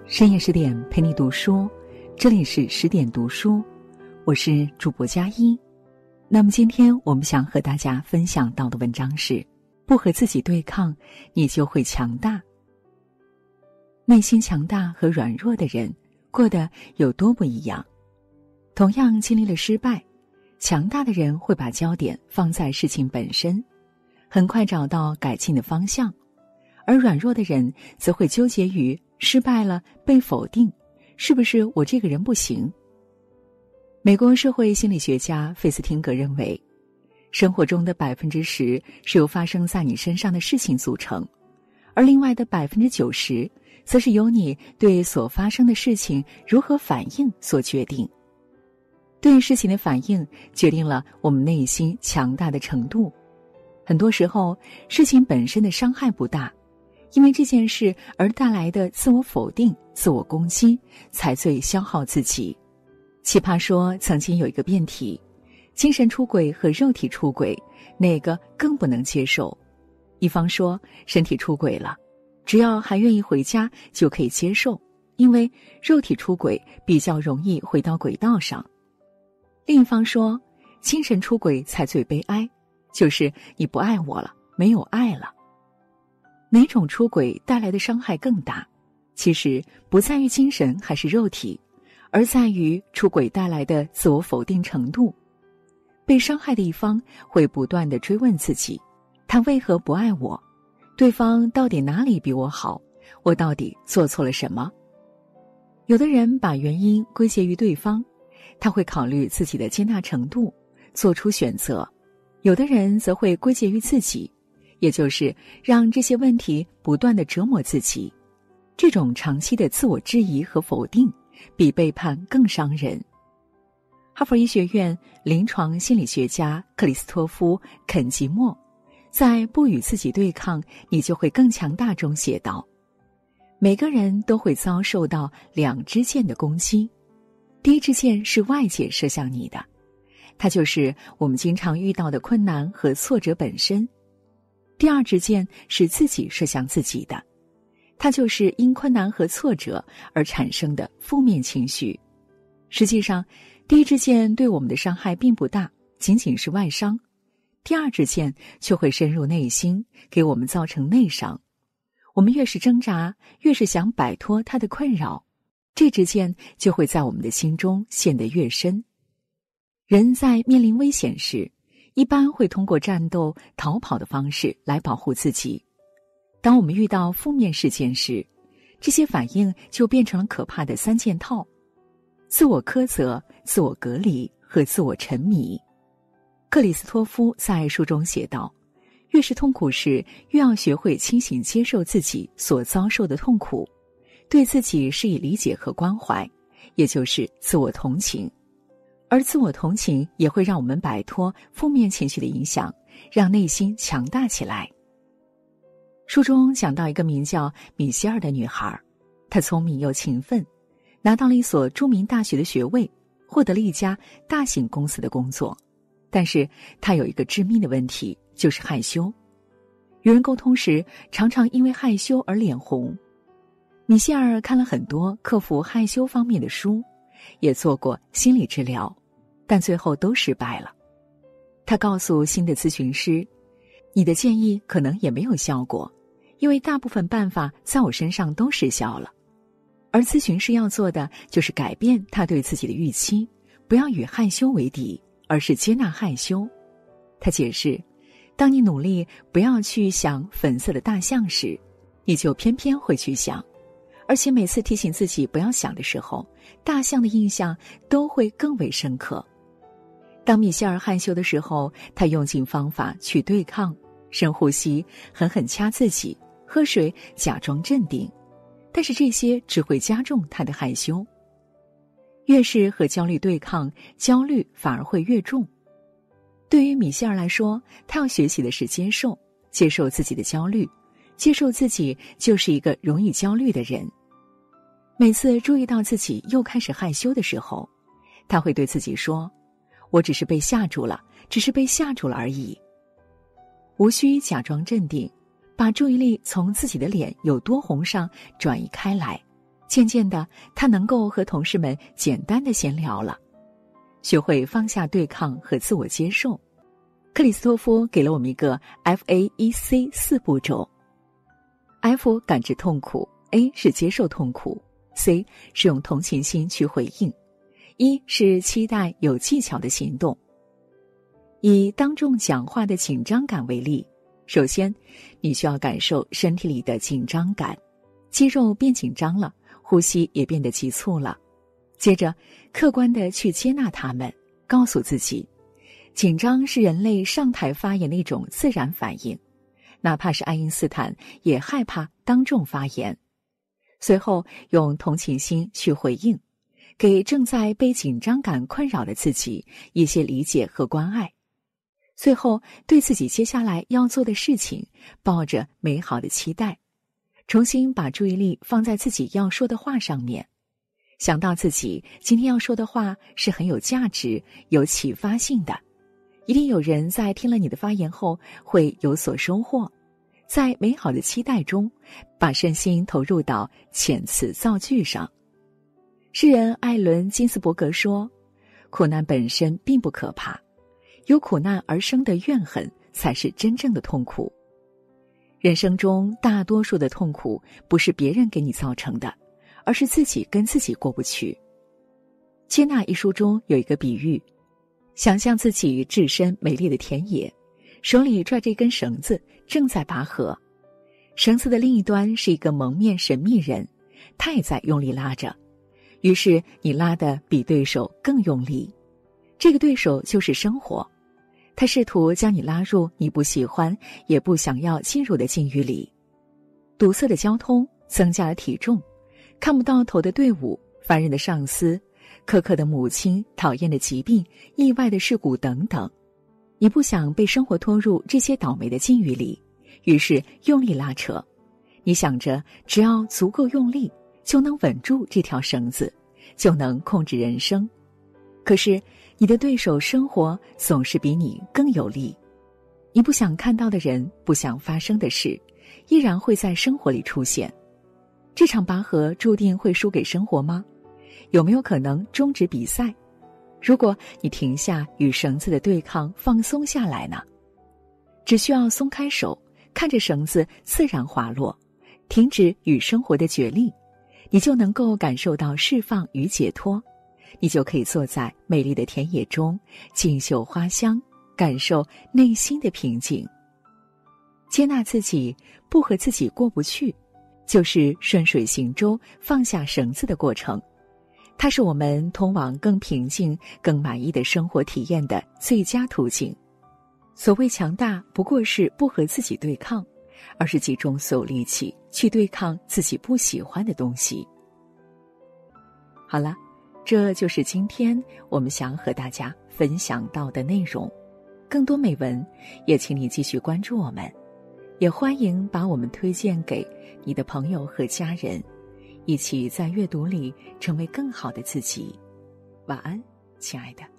深夜10点陪你读书，这里是10点读书，我是主播佳一。那么今天我们想和大家分享到的文章是：不和自己对抗，你就会强大。内心强大和软弱的人过得有多不一样。同样经历了失败，强大的人会把焦点放在事情本身，很快找到改进的方向，而软弱的人则会纠结于失败了被否定，是不是我这个人不行？美国社会心理学家费斯汀格认为，生活中的10%是由发生在你身上的事情组成，而另外的90%则是由你对所发生的事情如何反应所决定。对事情的反应决定了我们内心强大的程度。很多时候，事情本身的伤害不大，因为这件事而带来的自我否定、自我攻击才最消耗自己。奇葩说曾经有一个辩题：精神出轨和肉体出轨，哪个更不能接受？一方说身体出轨了，只要还愿意回家就可以接受，因为肉体出轨比较容易回到轨道上。另一方说精神出轨才最悲哀，就是你不爱我了，没有爱了。哪种出轨带来的伤害更大？其实不在于精神还是肉体，而在于出轨带来的自我否定程度。被伤害的一方会不断地追问自己，他为何不爱我？对方到底哪里比我好？我到底做错了什么？有的人把原因归结于对方，他会考虑自己的接纳程度，做出选择；有的人则会归结于自己，也就是让这些问题不断地折磨自己。这种长期的自我质疑和否定，比背叛更伤人。哈佛医学院临床心理学家克里斯托夫·肯吉莫在《不与自己对抗，你就会更强大》中写道：每个人都会遭受到2支箭的攻击。第一支箭是外界射向你的，它就是我们经常遇到的困难和挫折本身。第二支箭是自己射向自己的，它就是因困难和挫折而产生的负面情绪。实际上，第一支箭对我们的伤害并不大，仅仅是外伤；第二支箭却会深入内心，给我们造成内伤。我们越是挣扎，越是想摆脱它的困扰，这支箭就会在我们的心中陷得越深。人在面临危险时，一般会通过战斗、逃跑的方式来保护自己。当我们遇到负面事件时，这些反应就变成了可怕的3件套：自我苛责、自我隔离和自我沉迷。克里斯托夫在书中写道，越是痛苦时，越要学会清醒接受自己所遭受的痛苦，对自己施以理解和关怀，也就是自我同情。而自我同情也会让我们摆脱负面情绪的影响，让内心强大起来。书中讲到一个名叫米歇尔的女孩，她聪明又勤奋，拿到了一所著名大学的学位，获得了一家大型公司的工作。但是她有一个致命的问题，就是害羞。与人沟通时，常常因为害羞而脸红。米歇尔看了很多克服害羞方面的书，也做过心理治疗，但最后都失败了。他告诉新的咨询师，你的建议可能也没有效果，因为大部分办法在我身上都失效了。而咨询师要做的就是改变他对自己的预期，不要与害羞为敌，而是接纳害羞。他解释，当你努力不要去想粉色的大象时，你就偏偏会去想，而且每次提醒自己不要想的时候，大象的印象都会更为深刻。当米歇尔害羞的时候，他用尽方法去对抗，深呼吸，狠狠掐自己，喝水，假装镇定，但是这些只会加重他的害羞。越是和焦虑对抗，焦虑反而会越重。对于米歇尔来说，他要学习的是接受自己的焦虑，接受自己就是一个容易焦虑的人。每次注意到自己又开始害羞的时候，他会对自己说，我只是被吓住了而已。无需假装镇定，把注意力从自己的脸有多红上转移开来， 渐渐的，他能够和同事们简单的闲聊了，学会放下对抗和自我接受。克里斯托夫给了我们一个 FAEC 4步骤。F 感知痛苦， A 是接受痛苦， C 是用同情心去回应，E 是期待有技巧的行动。以当众讲话的紧张感为例，首先你需要感受身体里的紧张感，肌肉变紧张了，呼吸也变得急促了。接着客观地去接纳它们，告诉自己，紧张是人类上台发言的一种自然反应，哪怕是爱因斯坦也害怕当众发言。随后用同情心去回应，给正在被紧张感困扰的自己一些理解和关爱。最后对自己接下来要做的事情抱着美好的期待，重新把注意力放在自己要说的话上面，想到自己今天要说的话是很有价值、有启发性的，一定有人在听了你的发言后会有所收获。在美好的期待中，把身心投入到遣词造句上。诗人艾伦·金斯伯格说，苦难本身并不可怕，由苦难而生的怨恨才是真正的痛苦。人生中大多数的痛苦不是别人给你造成的，而是自己跟自己过不去。接纳一书中有一个比喻，想象自己置身美丽的田野，手里拽着一根绳子正在拔河，绳子的另一端是一个蒙面神秘人，他也在用力拉着，于是你拉得比对手更用力。这个对手就是生活，他试图将你拉入你不喜欢也不想要进入的境遇里。堵塞的交通增加了体重，看不到头的队伍，烦人的上司，苛刻的母亲，讨厌的疾病，意外的事故等等。你不想被生活拖入这些倒霉的境遇里，于是用力拉扯。你想着只要足够用力，就能稳住这条绳子，就能控制人生。可是你的对手生活总是比你更有力，你不想看到的人，不想发生的事，依然会在生活里出现。这场拔河注定会输给生活吗？有没有可能终止比赛？如果你停下与绳子的对抗，放松下来呢？只需要松开手，看着绳子自然滑落，停止与生活的角力，你就能够感受到释放与解脱。你就可以坐在美丽的田野中，静嗅花香，感受内心的平静。接纳自己，不和自己过不去，就是顺水行舟放下绳子的过程。它是我们通往更平静、更满意的生活体验的最佳途径。所谓强大，不过是不和自己对抗，而是集中所有力气去对抗自己不喜欢的东西。好了，这就是今天我们想和大家分享到的内容。更多美文，也请你继续关注我们，也欢迎把我们推荐给你的朋友和家人，一起在阅读里成为更好的自己。晚安，亲爱的。